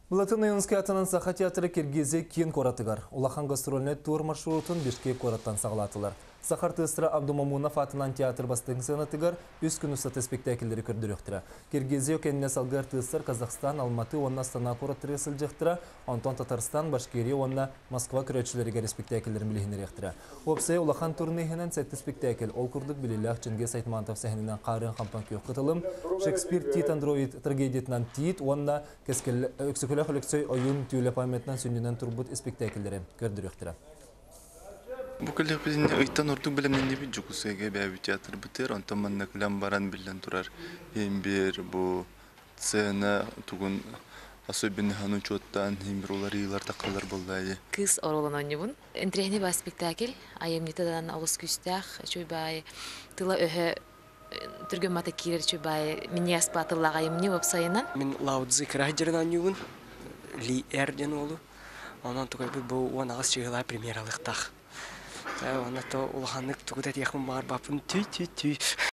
Булатын Ионский атынан Саха театры Киргизия кен коратыгар. Улахан гастрольный тур маршрутын Бишкек кораттан сағылатылар. Сахар тыстыра Абдумамунов атынан театр бастың сынатыгар үз күн ұстаты спектакльдері көрдіріқтіра. Киргизия кеніне салғар тыстыр Казахстан, Алматы, онна Астана кораттыры сылжықтыра, Антон Татарстан, Башкирия, онна Москва көрәтшілерігер спектакльдерін білігінеректіра. Опсай Улахан турнихінен сәтті спектакль ол күрдік білілік Чингис Айтмантов сәхінінен қарын қампан күйік қытылым, Шекспир Тит Андроид трагедиятынан Тит, онна өксікілі қылықсой ойын түйілі паметнан сүндінен турбут спектакльдері көрдіріқтіра. Bu kıllık bizim öğütten orduk bilemden de bir cukusayga bir tiyatr biter. Ondan manna kılan baran bilen turar. Hem bir bu sene tugun asabini hanım çottan hem bir olar yıllar takılır buldayı. Kız oralan oynayın. Entrehne bir spektakl. Ayemnitadan alış küstah. Çoy bay tıla öhe Türkmen matakiler çoy bay minyas patırla ayemni websayından. Min Laudzi krahjerden oynayın. Li Erden oğlu. Ondan tukay bu ona asçılar premieralıktah. Ona to ulhanlık tuğda yakın var bapın tüy.